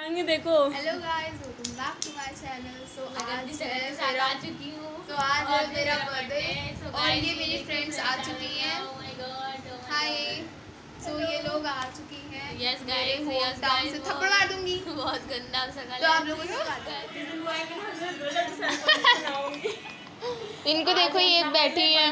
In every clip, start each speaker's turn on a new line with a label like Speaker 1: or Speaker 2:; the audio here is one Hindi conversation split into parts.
Speaker 1: ये देखो।
Speaker 2: Hello guys, welcome back to my channel. So आज है
Speaker 1: आ चुकी हूँ।
Speaker 2: तो आज है मेरा बर्थडे और ये मेरी फ्रेंड्स आ चुकी हैं। हाय। सो ये लोग आ चुकी हैं।
Speaker 1: यस गाइस,
Speaker 2: होम टाउन से थप्पड़ मार दूंगी।
Speaker 1: बहुत गंदा सा
Speaker 2: तो आप लोगों को इनको देखो, ये एक बैठी है।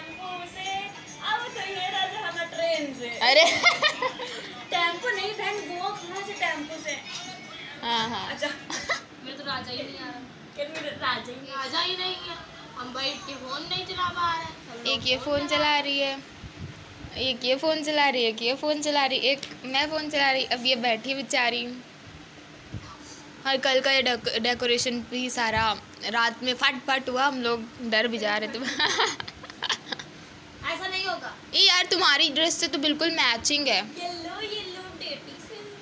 Speaker 2: अरे
Speaker 1: टेम्पो नहीं बहन, गोवा कहाँ से टेम्पो से।
Speaker 2: हाँ
Speaker 1: अच्छा मेरे तो राजा ही नहीं आ रहा। राजा ही नहीं है। हम बैठ के फोन नहीं चला पा रहे।
Speaker 2: एक ये फ़ोन चला रही है, एक ये फ़ोन चला रही है, एक ये फ़ोन चला रही है, एक मैं फ़ोन चला रही। अब ये बैठी बेचारी। हर कल का ये डेकोरेशन भी सारा रात में फट हुआ। हम लोग डर भी जा रहे थे।
Speaker 1: ऐसा नहीं होगा।
Speaker 2: ये यार तुम्हारी ड्रेस से तो बिल्कुल मैचिंग है।
Speaker 1: येलो येलो डेटी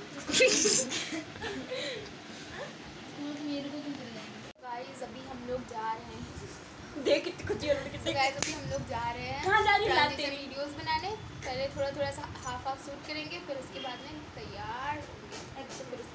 Speaker 2: गाइस अभी हम लोग जा रहे हैं।
Speaker 1: देख कितनी खुशी हो रही है।
Speaker 2: गाइस अभी हम लोग जा रहे हैं।
Speaker 1: कहाँ जा रही है?
Speaker 2: जल्दी से वीडियोस बनाने। पहले थोड़ा सा हाफ शूट करेंगे, फिर उसके बाद में तैयार होंगे। तो फिर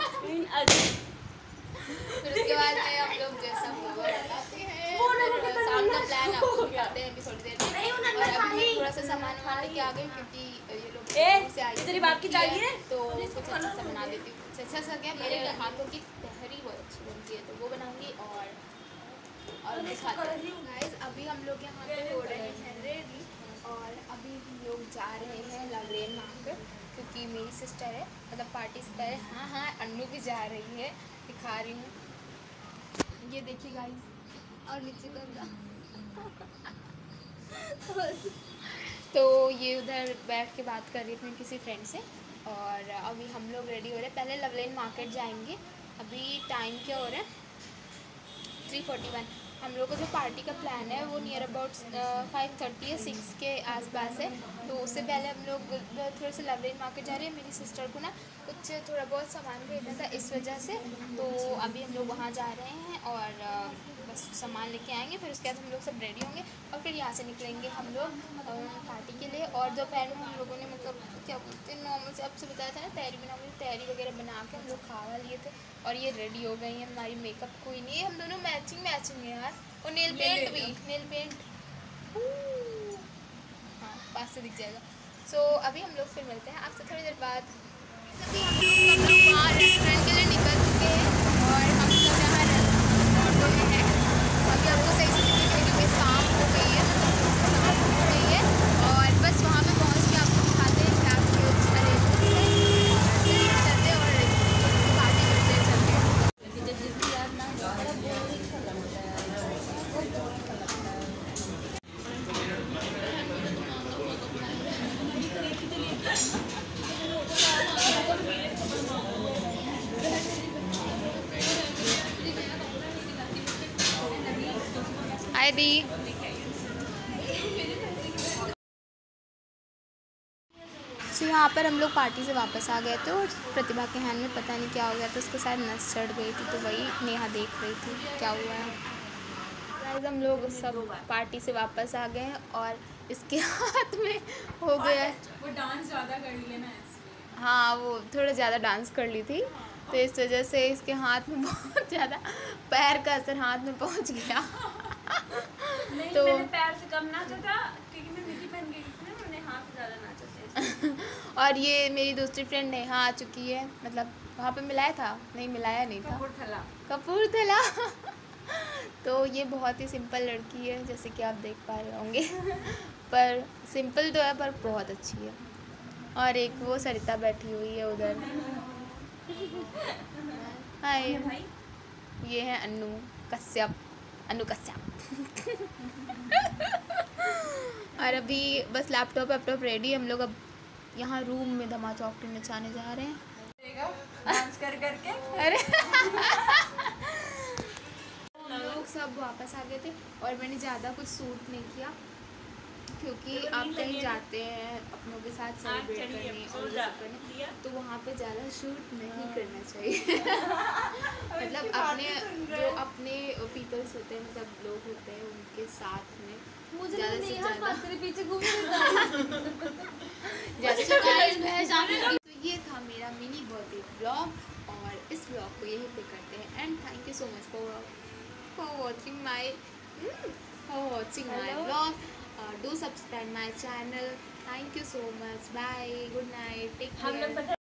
Speaker 2: उसके बाद में हम लोग जैसा होगा बताते हैं। शाम का प्लान आपको बताते हैं अभी थोड़ी देर में। और अभी मैं थोड़ा सा सामान लेके आ गई क्योंकि ये लोग से आई
Speaker 1: तेरी बाप की चाबी है
Speaker 2: तो कुछ अच्छा सा बना देती हूँ। कुछ अच्छा सा क्या, मेरे हाथों की तहरी बहुत अच्छी बनती है तो वो बनाऊंगी। और गाइस अभी हम लोग यहाँ पे हो रहे हैं रेडी और अभी हम लोग जा रहे हैं लवलेन मार्केट क्योंकि मेरी सिस्टर है, मतलब पार्टी से पहले। हाँ अन्नू भी जा रही है, दिखा रही हूँ। ये देखिए गाइस, और नीचे गंदा। तो ये उधर बैठ के बात कर रही थी किसी फ्रेंड से। और अभी हम लोग रेडी हो रहे हैं। पहले लवलेन मार्केट जाएंगे। अभी टाइम क्या हो रहा है, 3:41। हम लोग का जो पार्टी का प्लान है वो नियर अबाउट 5:30 या 6 के आसपास है। तो उससे पहले हम लोग थोड़े से लवलेन मार्केट जा रहे हैं। मेरी सिस्टर को ना कुछ थोड़ा बहुत सामान खरीदना था, इस वजह से। तो अभी हम लोग वहाँ जा रहे हैं और बस सामान लेके आएंगे। फिर उसके बाद हम लोग सब रेडी होंगे और फिर यहाँ से निकलेंगे हम लोग पार्टी के लिए। और दोपहर में हम लोगों ने मतलब क्या बोलते हैं, नॉर्मल से आपसे बताया था ना, तैयारी बनाऊँगी, तैयारी वगैरह बना के हम लोग खा लिए थे। और ये रेडी हो गई है। हमारी मेकअप कोई नहीं है, हम दोनों मैचिंग है यार। और नेल पेंट भी, नेल पेंट हाँ पास से दिख जाएगा। सो अभी हम लोग फिर मिलते हैं आपसे थोड़ी देर बाद। अभी हम लोग वहाँ रेस्टोरेंट के लिए निकल चुके हैं और हम लोग यहाँ ऑटो में हैं। अभी आपको सही से दिखेगा क्योंकि शाम हो गई है और बस वहाँ पे पहुँच के आपको दिखाते हैं क्या कुछ अरेंजमेंट है। चलते और पार्टी करते चलते हैं। हाय दी। तो यहाँ पर हम लोग पार्टी से वापस आ गए थे और प्रतिभा के हैंड में पता नहीं क्या हो गया था, उसको शायद नस चढ़ गई थी। तो वही नेहा देख रही थी क्या हुआ है। गाइस हम लोग सब पार्टी से वापस आ गए हैं और इसके हाथ में हो गया है,
Speaker 1: वो डांस ज़्यादा कर लिया ना।
Speaker 2: हाँ वो थोड़ा ज़्यादा डांस कर ली थी तो इस वजह से इसके हाथ में बहुत ज़्यादा पैर का असर हाथ में पहुँच गया।
Speaker 1: नहीं,
Speaker 2: तो
Speaker 1: मैंने पैर से कम नाचा था क्योंकि मैं मिट्टी पहन गई थी ना, मैंने हाथ से ज़्यादा नाचा था।
Speaker 2: और ये मेरी दूसरी फ्रेंड नेहा आ चुकी है, मतलब वहाँ पे मिलाया था, नहीं मिलाया नहीं था, कपूरथला। तो ये बहुत ही सिंपल लड़की है जैसे कि आप देख पा रहे होंगे। पर सिंपल तो है पर बहुत अच्छी है। और एक वो सरिता बैठी हुई है उधर। हाय, ये है अन्नू कश्यप। और अभी बस लैपटॉप रेडी। हम लोग अब यहाँ रूम में धमा चौकड़ी नचाने जा रहे हैं
Speaker 1: डांस कर करके।
Speaker 2: अरे लोग सब वापस आ गए थे और मैंने ज़्यादा कुछ शूट नहीं किया क्योंकि आप कहीं जाते हैं अपनों के साथ सेलिब्रेट करने और ये सब करने, तो वहाँ पे ज़्यादा शूट नहीं करना चाहिए। मतलब अपने पीपल्स होते हैं, मतलब लोग होते हैं, उनके साथ में ज़्यादा से ज़्यादा पीछे तो ये था मेरा मिनी बर्थडे ब्लॉग और इस को यही पे करते हैं। And thank you so much for watching my vlog. Do subscribe my channel. Thank you so much. Bye, good night, take care.